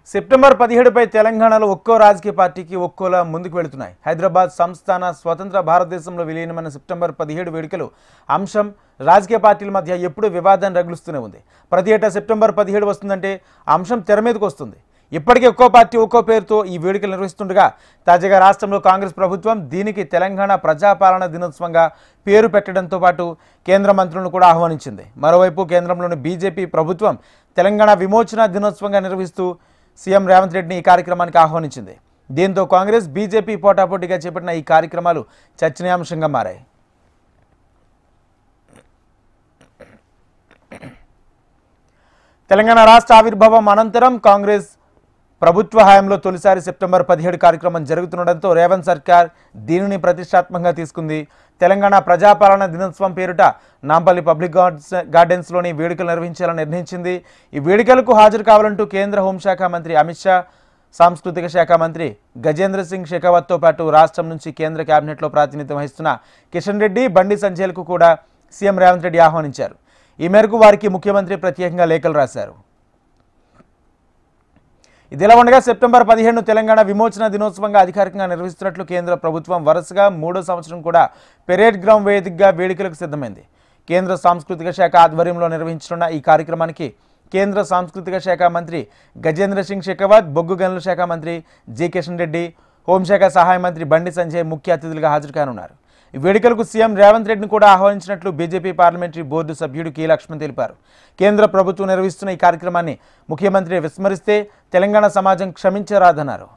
September 17పై తెలంగాణలో ఒక్కో రాజకీయ పార్టీకి ఒక్కోలా ముందుకు వెళుతున్నాయి. హైదరాబాద్ సంస్థాన స్వతంత్ర భారతదేశంలో విలీనమైన సెప్టెంబర్ 17 వేడుకలు అంశం రాజకీయ పార్టీల మధ్య ఎప్పుడూ వివాదాన్ని రగులుస్తూనే ఉంది. ప్రతి ఏటా సెప్టెంబర్ 17 వస్తుందంటే అంశం తెర మీదకు వస్తుంది. ఇప్పటికే ఒక్కో పార్టీ ఒక్కో పేరుతో ఈ వేడుకలు నిర్వహిస్తుండగా తాజాగా రాష్ట్రంలో కాంగ్రెస్ ప్రభుత్వం దీనికి తెలంగాణ ప్రజాపాలన దినోత్సవంగా పేరు పెట్టడంతో పాటు కేంద్ర మంత్రులను కూడా ఆహ్వానించింది. మరోవైపు కేంద్రంలోని బీజేపీ ప్రభుత్వం తెలంగాణ విమోచన దినోత్సవంగా నిర్వహిస్తూ సీఎం రేవంత్ రెడ్డిని ఈ కార్యక్రమానికి ఆహ్వానించింది. దీంతో కాంగ్రెస్ బీజేపీ పోటాపోటీగా చేపట్టిన ఈ కార్యక్రమాలు చర్చనీయాంశంగా మారాయి. తెలంగాణ రాష్ట్ర ఆవిర్భావం అనంతరం కాంగ్రెస్ ప్రభుత్వ హయాంలో తొలిసారి సెప్టెంబర్ 17 కార్యక్రమం జరుగుతుండటంతో రేవంత్ సర్కార్ దీనిని ప్రతిష్టాత్మకంగా తీసుకుంది. తెలంగాణ ప్రజాపాలన దినోత్సవం పేరిట నాంపల్లి పబ్లిక్ గార్డెన్స్లోని వేడుకలు నిర్వహించాలని నిర్ణయించింది. ఈ వేడుకలకు హాజరు కావాలంటూ కేంద్ర హోంశాఖ మంత్రి అమిత్ షా, సాంస్కృతిక శాఖ మంత్రి గజేంద్ర సింగ్ షెకావత్తో పాటు రాష్ట్రం నుంచి కేంద్ర కేబినెట్లో ప్రాతినిధ్యం వహిస్తున్న కిషన్ రెడ్డి, బండి సంజయ్లకు కూడా సీఎం రేవంత్ రెడ్డి ఆహ్వానించారు. ఈ మేరకు వారికి ముఖ్యమంత్రి ప్రత్యేకంగా లేఖలు రాశారు. ఇదిలా ఉండగా సెప్టెంబర్ 17ను తెలంగాణ విమోచన దినోత్సవంగా అధికారికంగా నిర్వహిస్తున్నట్లు కేంద్ర ప్రభుత్వం వరుసగా 3వ సంవత్సరం కూడా పెరేడ్ గ్రౌండ్ వేదికగా వేడుకలకు సిద్ధమైంది. కేంద్ర సాంస్కృతిక శాఖ ఆధ్వర్యంలో నిర్వహించనున్న ఈ కార్యక్రమానికి కేంద్ర సాంస్కృతిక శాఖ మంత్రి గజేంద్ర సింగ్ షెకావత్, బొగ్గు గనుల శాఖ మంత్రి జి కిషన్ రెడ్డి, హోంశాఖ సహాయ మంత్రి బండి సంజయ్ ముఖ్య అతిథులుగా హాజరు కానున్నారు. ఈ వేడుకలకు సీఎం రేవంత్ రెడ్డిని కూడా ఆహ్వానించినట్లు బీజేపీ పార్లమెంటరీ బోర్డు సభ్యుడు కె లక్ష్మణ్ తెలిపారు. కేంద్ర ప్రభుత్వం నిర్వహిస్తున్న ఈ కార్యక్రమాన్ని ముఖ్యమంత్రి విస్మరిస్తే తెలంగాణ సమాజం క్షమించరాదన్నారు.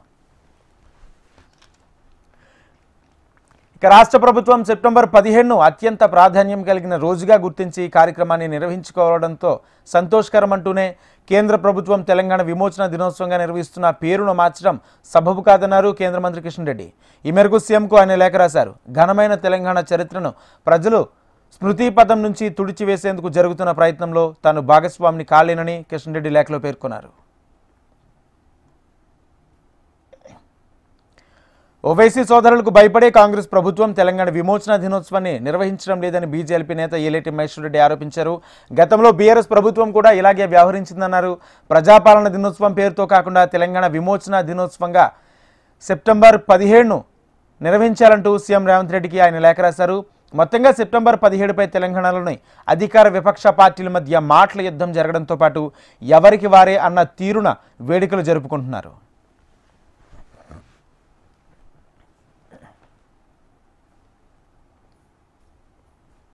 ఇక రాష్ట్ర ప్రభుత్వం సెప్టెంబర్ 17ను అత్యంత ప్రాధాన్యం కలిగిన రోజుగా గుర్తించి ఈ కార్యక్రమాన్ని నిర్వహించుకోవడంతో సంతోషకరం అంటూనే కేంద్ర ప్రభుత్వం తెలంగాణ విమోచన దినోత్సవంగా నిర్వహిస్తున్న పేరును మార్చడం సబబు కాదన్నారు కేంద్ర మంత్రి కిషన్ రెడ్డి. ఈ మేరకు సీఎంకు ఆయన లేఖ రాశారు. ఘనమైన తెలంగాణ చరిత్రను ప్రజలు స్మృతిపథం నుంచి తుడిచివేసేందుకు జరుగుతున్న ప్రయత్నంలో తాను భాగస్వామిని కాలేనని కిషన్ రెడ్డి లేఖలో పేర్కొన్నారు. ఓవైసీ సోదరులకు భయపడే కాంగ్రెస్ ప్రభుత్వం తెలంగాణ విమోచన దినోత్సవాన్ని నిర్వహించడం లేదని బీజేపీ నేత ఏలేటి మహేశ్వర్ రెడ్డి ఆరోపించారు. గతంలో బీఆర్ఎస్ ప్రభుత్వం కూడా ఇలాగే వ్యవహరించిందన్నారు. ప్రజాపాలన దినోత్సవం పేరుతో కాకుండా తెలంగాణ విమోచన దినోత్సవంగా సెప్టెంబర్ 17ను నిర్వహించాలంటూ సీఎం రేవంత్ రెడ్డికి ఆయన లేఖ రాశారు. మొత్తంగా సెప్టెంబర్ 17పై తెలంగాణలోని అధికార విపక్ష పార్టీల మధ్య మాటల యుద్ధం జరగడంతో పాటు ఎవరికి వారే అన్న తీరున వేడుకలు జరుపుకుంటున్నారు.